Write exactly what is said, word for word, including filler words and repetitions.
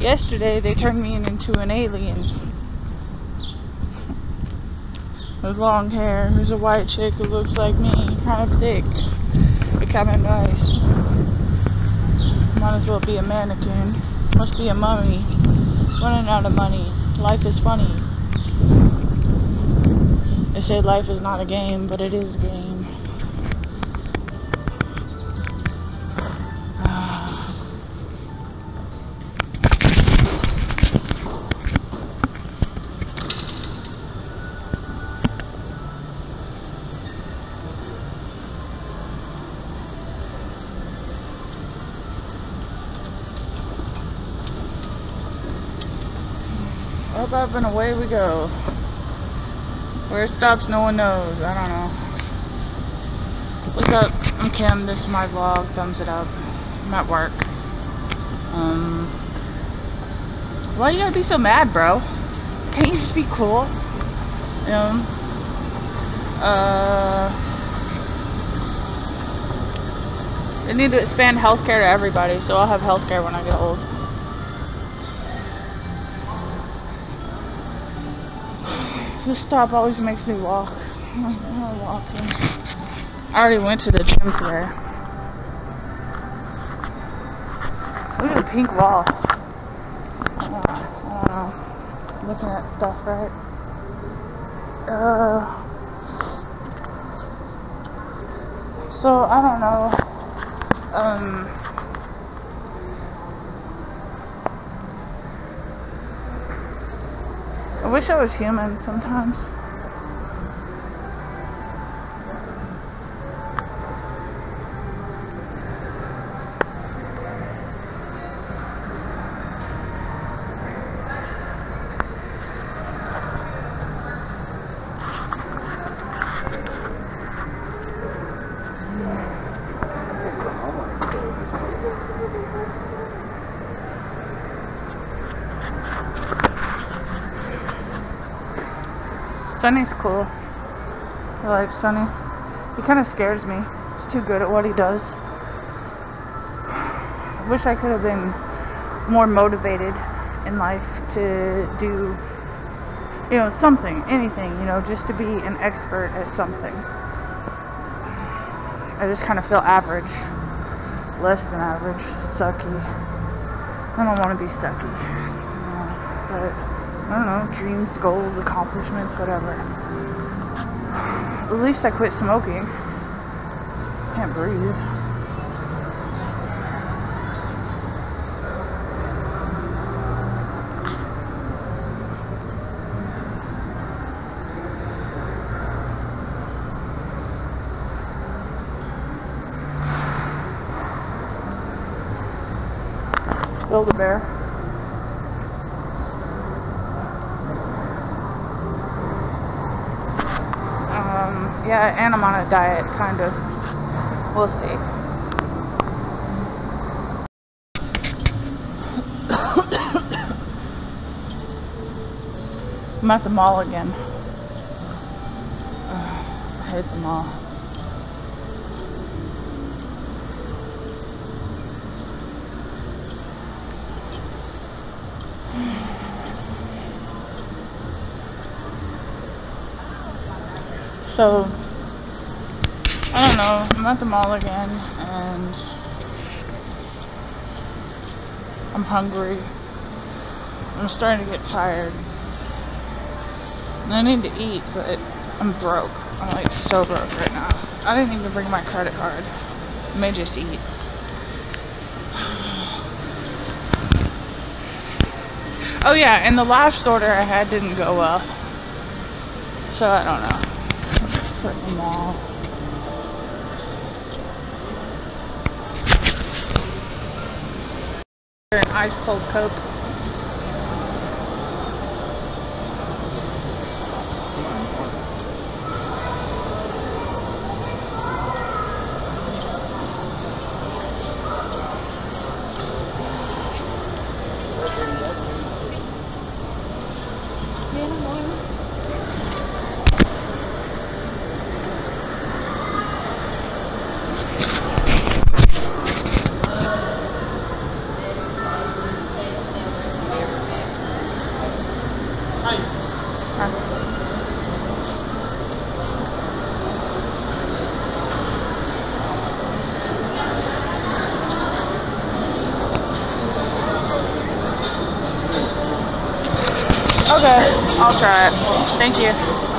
Yesterday they turned me into an alien with long hair, who's a white chick who looks like me, kind of thick, but kind of nice. Might as well be a mannequin. Must be a mummy. Running out of money. Life is funny. They say life is not a game, but it is a game. Up, up, and away we go. Where it stops, no one knows. I don't know. What's up? I'm Kim. This is my vlog. Thumbs it up. I'm at work. Um, why you gotta be so mad, bro? Can't you just be cool? You know? Uh, they need to expand healthcare to everybody, so I'll have healthcare when I get old. This stop always makes me walk. I'm not walking. I already went to the gym today. Look at the pink wall. I don't know. I don't know. Looking at stuff, right? Uh, so, I don't know. Um... I wish I was human sometimes. Sonny's cool. I like Sonny. He kind of scares me. He's too good at what he does. I wish I could have been more motivated in life to do, you know, something, anything, you know, just to be an expert at something. I just kind of feel average. Less than average. Sucky. I don't want to be sucky. You know, but I don't know, dreams, goals, accomplishments, whatever. At least I quit smoking. Can't breathe. Build a bear. Yeah, and I'm on a diet, kind of. We'll see. I'm at the mall again. Ugh, I hate the mall. So, I don't know, I'm at the mall again, and I'm hungry. I'm starting to get tired. And I need to eat, but I'm broke. I'm like so broke right now. I didn't even bring my credit card. I may just eat. Oh yeah, and the last order I had didn't go well. So I don't know. Freaking mall. An ice cold Coke. Okay, I'll try it. Thank you.